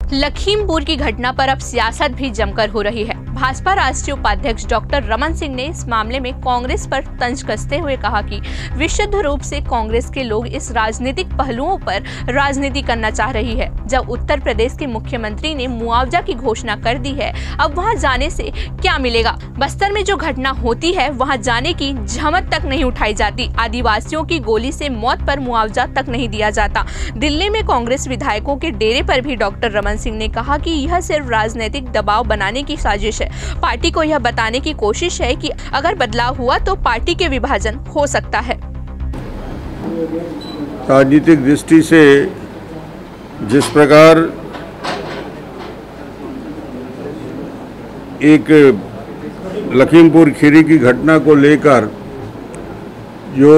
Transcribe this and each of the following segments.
लखीमपुर की घटना पर अब सियासत भी जमकर हो रही है। भाजपा राष्ट्रीय उपाध्यक्ष डॉक्टर रमन सिंह ने इस मामले में कांग्रेस पर तंज कसते हुए कहा कि विशुद्ध रूप से कांग्रेस के लोग इस राजनीतिक पहलुओं पर राजनीति करना चाह रही है। जब उत्तर प्रदेश के मुख्यमंत्री ने मुआवजा की घोषणा कर दी है, अब वहां जाने से क्या मिलेगा? बस्तर में जो घटना होती है वहां जाने की जहमत तक नहीं उठाई जाती। आदिवासियों की गोली से मौत पर मुआवजा तक नहीं दिया जाता। दिल्ली में कांग्रेस विधायकों के डेरे पर भी डॉक्टर रमन सिंह ने कहा कि यह सिर्फ राजनीतिक दबाव बनाने की साजिश है। पार्टी को यह बताने की कोशिश है कि अगर बदलाव हुआ तो पार्टी के विभाजन हो सकता है। राजनीतिक दृष्टि से जिस प्रकार एक लखीमपुर खीरी की घटना को लेकर जो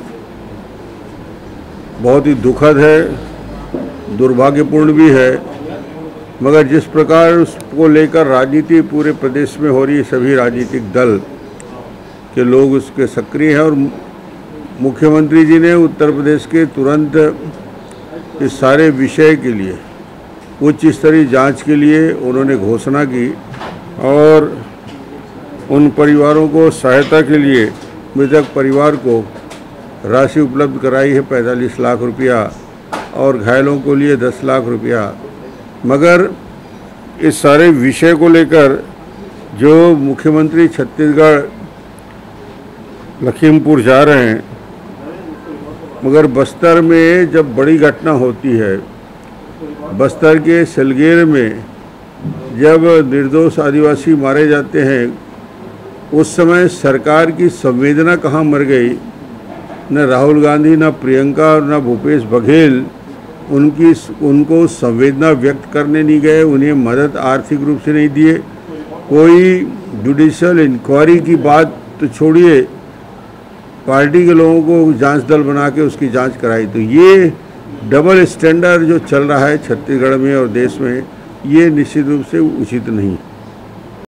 बहुत ही दुखद है, दुर्भाग्यपूर्ण भी है, मगर जिस प्रकार उसको लेकर राजनीति पूरे प्रदेश में हो रही है, सभी राजनीतिक दल के लोग उसके सक्रिय हैं और मुख्यमंत्री जी ने उत्तर प्रदेश के तुरंत इस सारे विषय के लिए उच्च स्तरीय जांच के लिए उन्होंने घोषणा की और उन परिवारों को सहायता के लिए मृतक परिवार को राशि उपलब्ध कराई है 45 लाख रुपया और घायलों को लिए 10 लाख रुपया। मगर इस सारे विषय को लेकर जो मुख्यमंत्री छत्तीसगढ़ लखीमपुर जा रहे हैं, मगर बस्तर में जब बड़ी घटना होती है, बस्तर के सिलगेर में जब निर्दोष आदिवासी मारे जाते हैं, उस समय सरकार की संवेदना कहाँ मर गई? न राहुल गांधी, न प्रियंका और न भूपेश बघेल उनको संवेदना व्यक्त करने नहीं गए, उन्हें मदद आर्थिक रूप से नहीं दिए। कोई जुडिशियल इंक्वायरी की बात तो छोड़िए, पार्टी के लोगों को जांच दल बना के उसकी जांच कराई। तो ये डबल स्टैंडर्ड जो चल रहा है छत्तीसगढ़ में और देश में, ये निश्चित रूप से उचित नहीं।